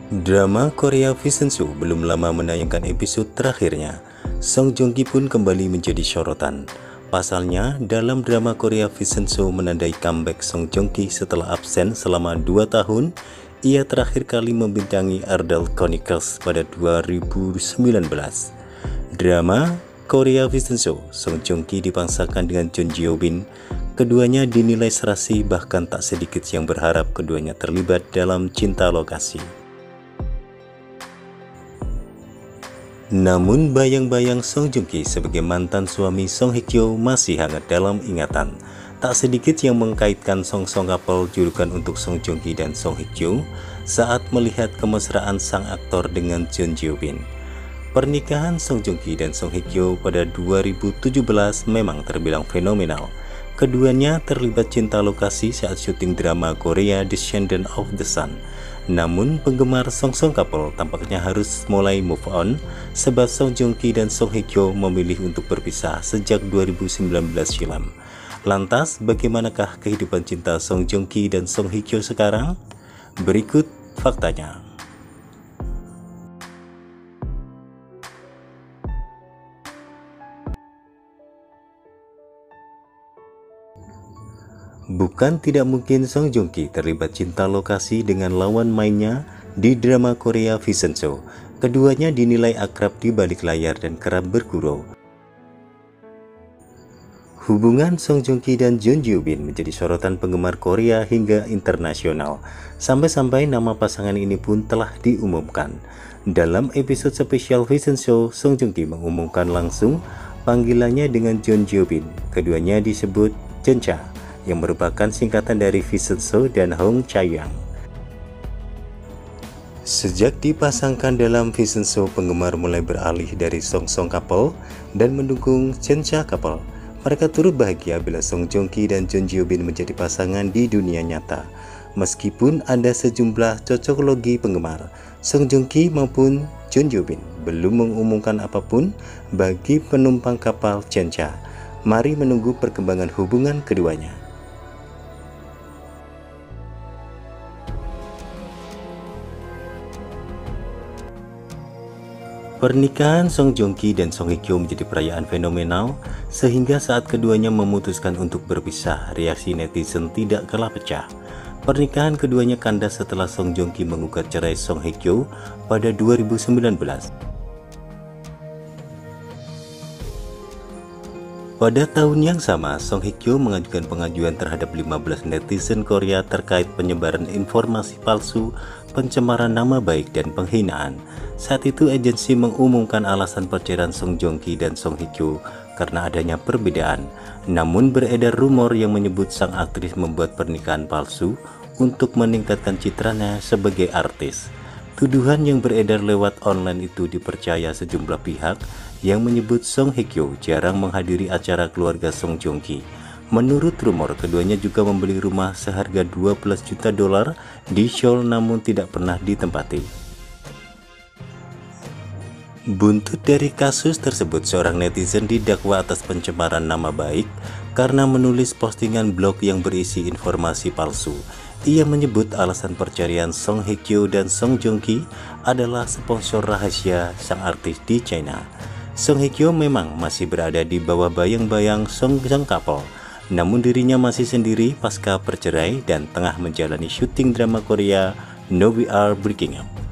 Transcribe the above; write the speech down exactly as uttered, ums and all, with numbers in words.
Drama Korea Vincenzo belum lama menayangkan episode terakhirnya. Song Joong Ki pun kembali menjadi sorotan. Pasalnya, dalam drama Korea Vincenzo menandai comeback Song Joong Ki setelah absen selama dua tahun. Ia terakhir kali membintangi Ardell Chronicles pada dua ribu sembilan belas. Drama Korea Vincenzo, Song Joong Ki dipangsakan dengan Jun Jio Bin. Keduanya dinilai serasi, bahkan tak sedikit yang berharap keduanya terlibat dalam cinta lokasi. Namun bayang-bayang Song Joong Ki sebagai mantan suami Song Hye Kyo masih hangat dalam ingatan. Tak sedikit yang mengkaitkan song-song couple julukan untuk Song Joong Ki dan Song Hye Kyo saat melihat kemesraan sang aktor dengan Jun Jio Bin. Pernikahan Song Joong Ki dan Song Hye Kyo pada dua ribu tujuh belas memang terbilang fenomenal. Keduanya terlibat cinta lokasi saat syuting drama Korea Descendant of the Sun. Namun penggemar song-song couple tampaknya harus mulai move on sebab Song Joong Ki dan Song Hye Kyo memilih untuk berpisah sejak dua ribu sembilan belas silam. Lantas bagaimanakah kehidupan cinta Song Joong Ki dan Song Hye Kyo sekarang? Berikut faktanya. Bukan tidak mungkin Song Joong Ki terlibat cinta lokasi dengan lawan mainnya di drama Korea Vincenzo. Keduanya dinilai akrab di balik layar dan kerap bergurau. Hubungan Song Joong Ki dan Jun Jio Bin menjadi sorotan penggemar Korea hingga internasional. Sampai-sampai nama pasangan ini pun telah diumumkan. Dalam episode spesial Vincenzo, Song Joong Ki mengumumkan langsung panggilannya dengan Jun Jio Bin. Keduanya disebut Jeoncha, yang merupakan singkatan dari Vincenzo dan Hong Chae-young. Sejak dipasangkan dalam Vincenzo, penggemar mulai beralih dari song-song couple dan mendukung Jeoncha couple. Mereka turut bahagia bila Song Joong Ki dan Jun Jio Bin menjadi pasangan di dunia nyata. Meskipun ada sejumlah cocokologi penggemar, Song Joong Ki maupun Jun Jio Bin belum mengumumkan apapun bagi penumpang kapal Jeoncha. Mari menunggu perkembangan hubungan keduanya. Pernikahan Song Joong Ki dan Song Hye Kyo menjadi perayaan fenomenal, sehingga saat keduanya memutuskan untuk berpisah, reaksi netizen tidak kalah pecah. Pernikahan keduanya kandas setelah Song Joong Ki menggugat cerai Song Hye Kyo pada dua ribu sembilan belas. Pada tahun yang sama, Song Hye Kyo mengajukan pengajuan terhadap lima belas netizen Korea terkait penyebaran informasi palsu, pencemaran nama baik, dan penghinaan. Saat itu agensi mengumumkan alasan perceraian Song Joong Ki dan Song Hye Kyo karena adanya perbedaan. Namun beredar rumor yang menyebut sang aktris membuat pernikahan palsu untuk meningkatkan citranya sebagai artis. Tuduhan yang beredar lewat online itu dipercaya sejumlah pihak yang menyebut Song Hye Kyo jarang menghadiri acara keluarga Song Joong Ki. Menurut rumor, keduanya juga membeli rumah seharga dua belas juta dolar di Seoul namun tidak pernah ditempati. Buntut dari kasus tersebut, seorang netizen didakwa atas pencemaran nama baik karena menulis postingan blog yang berisi informasi palsu. Ia menyebut alasan perceraian Song Hye Kyo dan Song Joong Ki adalah sponsor rahasia sang artis di China. Song Hye Kyo memang masih berada di bawah bayang-bayang song-song couple, namun dirinya masih sendiri pasca bercerai dan tengah menjalani syuting drama Korea No We Are Breaking Up.